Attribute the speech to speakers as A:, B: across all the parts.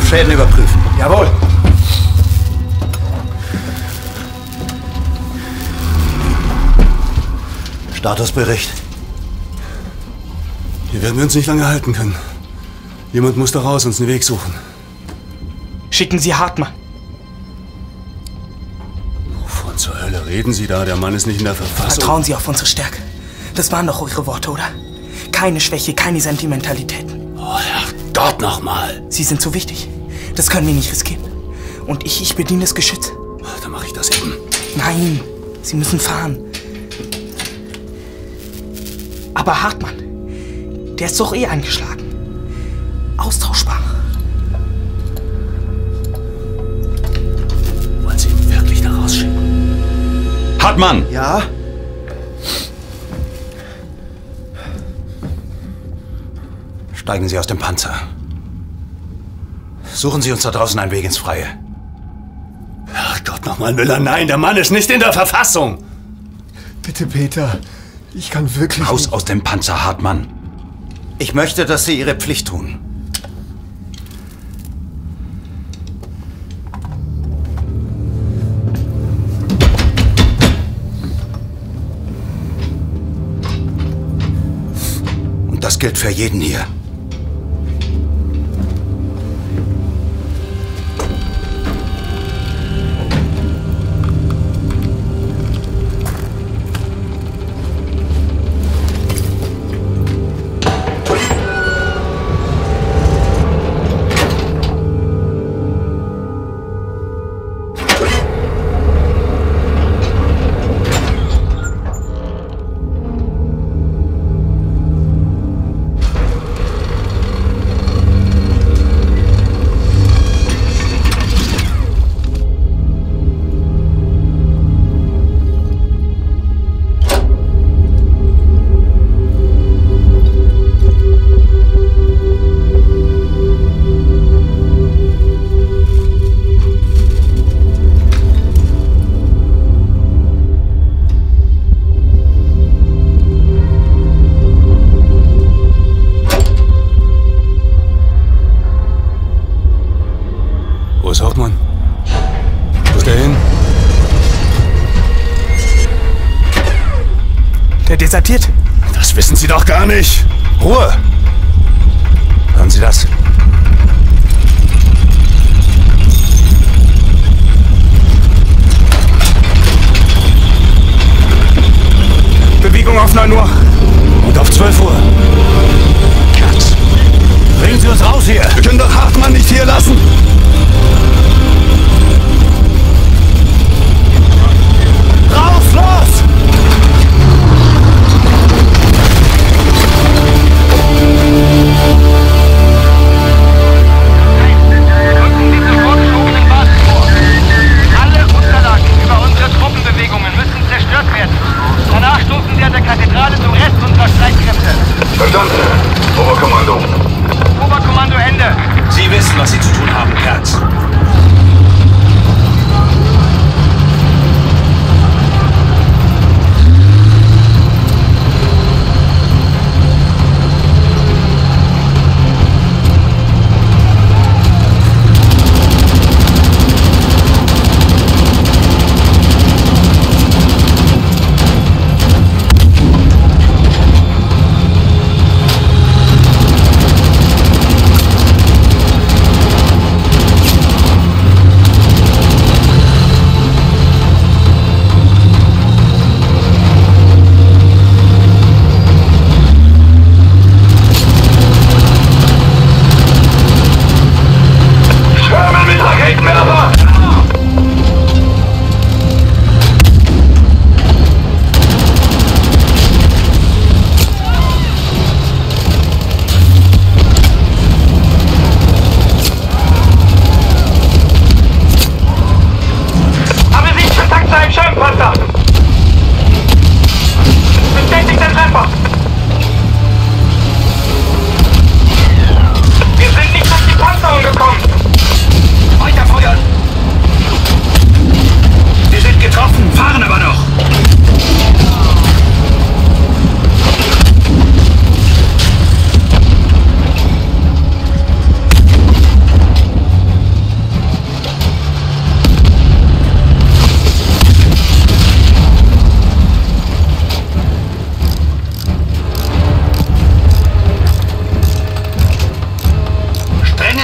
A: Schäden überprüfen.
B: Jawohl.
A: Statusbericht.
B: Hier werden wir uns nicht lange halten können. Jemand muss da raus, uns einen Weg suchen.
C: Schicken Sie Hartmann.
B: Wovon zur Hölle reden Sie da? Der Mann ist nicht in der Verfassung.
C: Vertrauen Sie auf unsere Stärke. Das waren doch Ihre Worte, oder? Keine Schwäche, keine Sentimentalitäten.
B: Oh, Herrgott, nochmal.
C: Sie sind so wichtig. Das können wir nicht riskieren. Und ich bediene das Geschütz.
B: Dann mache ich das eben.
C: Nein, Sie müssen fahren. Aber Hartmann, der ist doch eh eingeschlagen. Austauschbar.
B: Wollen Sie ihn wirklich da rausschicken?
A: Hartmann! Ja? Steigen Sie aus dem Panzer. Suchen Sie uns da draußen einen Weg ins Freie.
B: Herrgott, nochmal, Müller, nein, der Mann ist nicht in der Verfassung!
D: Bitte, Peter. Ich kann wirklich
A: Raus
D: nicht.
A: aus dem Panzer, Hartmann. Ich möchte, dass Sie Ihre Pflicht tun. Und das gilt für jeden hier.
B: Wo ist Hauptmann? Wo ist der hin?
C: Der desertiert.
B: Das wissen Sie doch gar nicht! Ruhe! Hören Sie das?
C: Bewegung auf 9 Uhr.
B: Und auf 12 Uhr. Katz. Bringen Sie uns raus hier! Wir können doch Hartmann nicht hier lassen! Raus, los!
E: Rücken die sofort geschobenen Basen vor. Alle Unterlagen über unsere Truppenbewegungen müssen zerstört werden. Danach stoßen sie an der Kathedrale zum Rest unserer Streitkräfte.
F: Verstanden. Oberkommando.
E: Oberkommando Ende.
A: Sie wissen, was Sie zu tun haben, Kerz.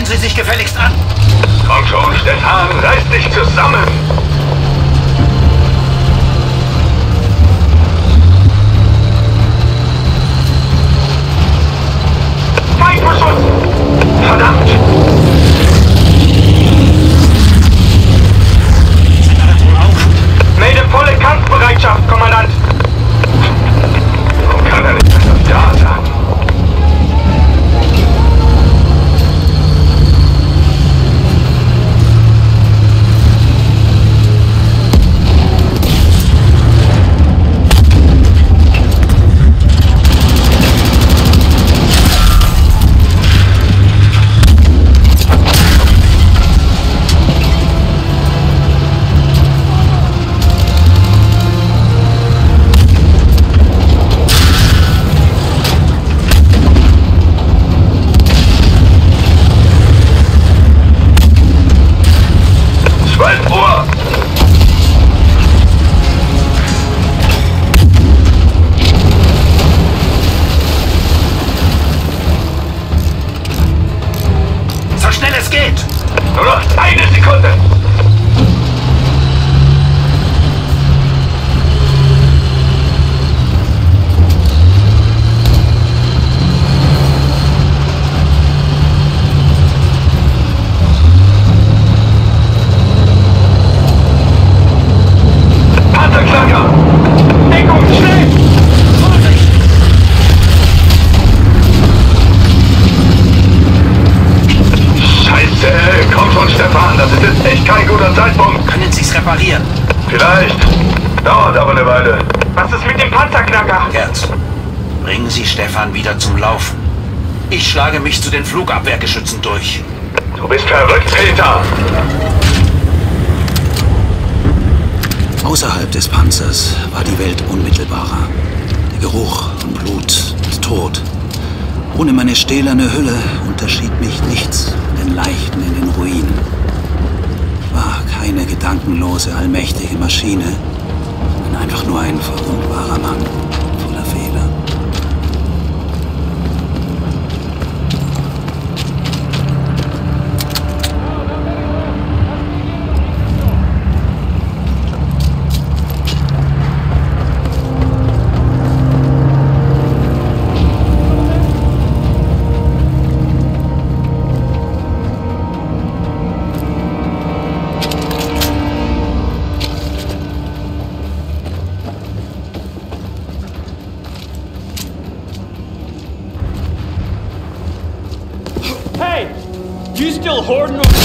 A: Ziehen Sie sich gefälligst an!
F: Komm schon, Stefan, reiß dich zusammen! Feindbeschuss! Verdammt!
A: Sind alle wohl auf?
F: Melde volle Kampfbereitschaft, Kommandant! Warum kann er nicht etwas da sagen? Nur noch eine Sekunde! Panzerknacker! Deckung, schnell! Vorsicht! Scheiße! Komm schon, Stefan, das ist jetzt echt kein guter Zeitpunkt.
A: Können Sie es reparieren?
F: Vielleicht. Dauert aber eine Weile.
E: Was ist mit dem Panzerknacker?
A: Gerd, bringen Sie Stefan wieder zum Laufen. Ich schlage mich zu den Flugabwehrgeschützen durch.
F: Du bist verrückt, Peter!
G: Außerhalb des Panzers war die Welt unmittelbarer. Der Geruch von Blut und Tod. Ohne meine stählerne Hülle unterschied mich nichts von den Leichen in den Ruinen. Ich war keine gedankenlose, allmächtige Maschine, sondern einfach nur ein verwundbarer Mann voller Fehler.
E: Hey! You still hoarding them?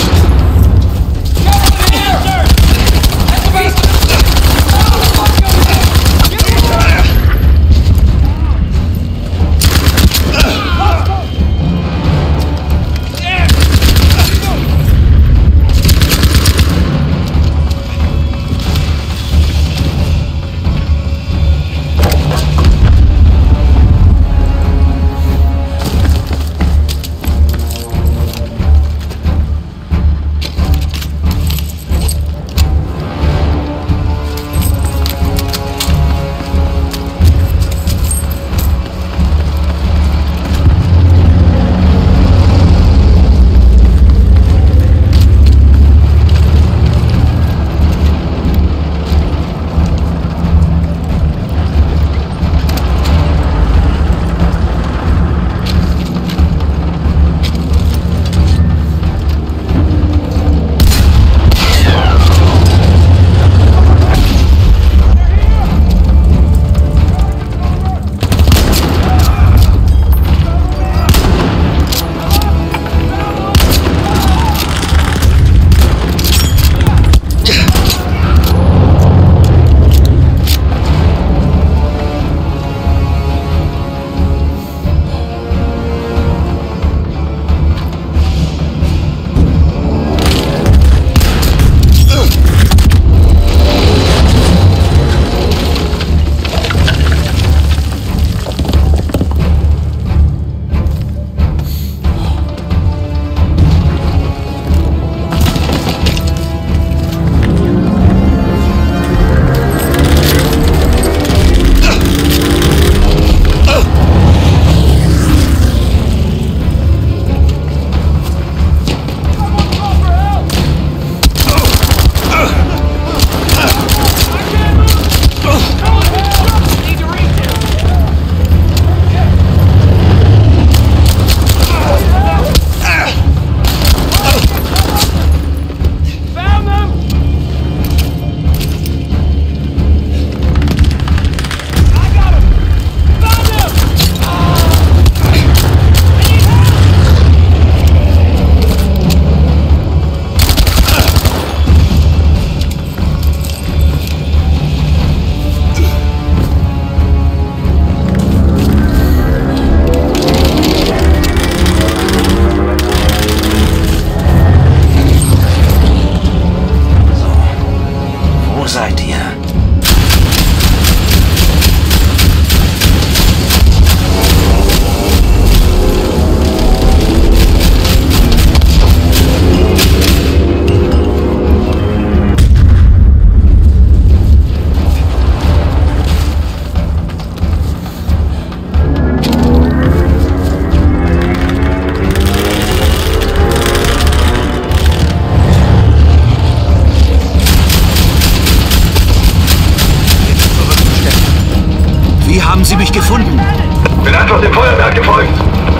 F: Sicherheit gefolgt.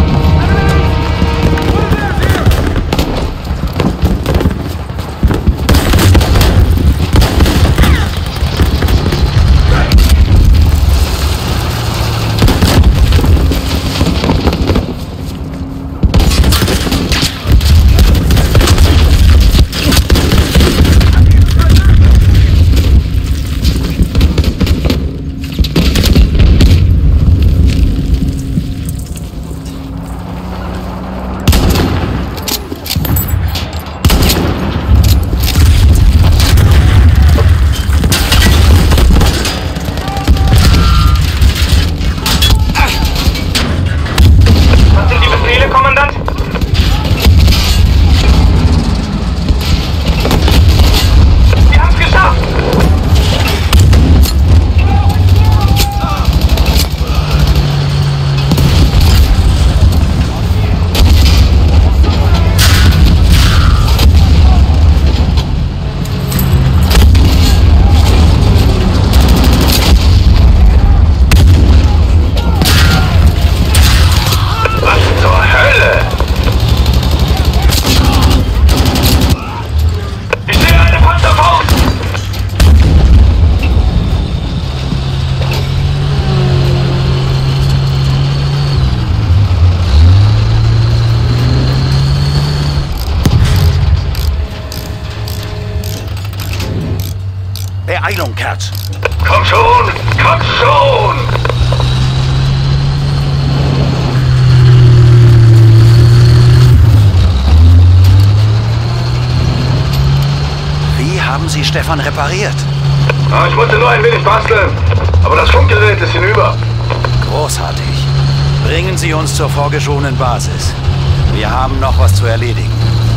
A: Beeilung, Kerz.
F: Komm schon! Komm schon!
A: Wie haben Sie Stefan repariert?
F: Ich musste nur ein wenig basteln. Aber das Funkgerät ist hinüber.
A: Großartig. Bringen Sie uns zur vorgeschobenen Basis. Wir haben noch was zu erledigen.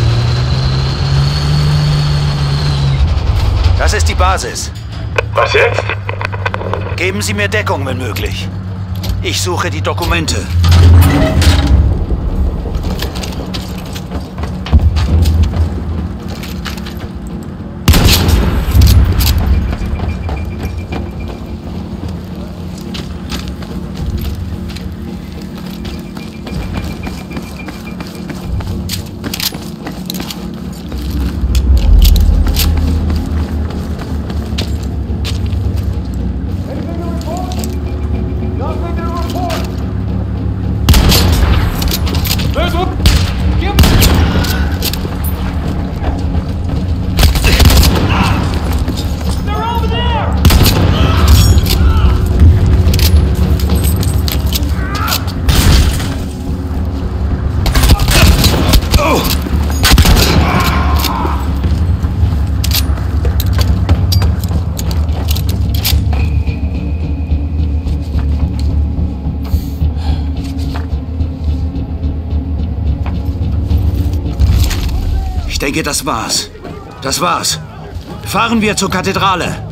A: Das ist die Basis.
F: Was jetzt?
A: Geben Sie mir Deckung, wenn möglich. Ich suche die Dokumente.
G: Ich denke, das war's. Das war's. Fahren wir zur Kathedrale.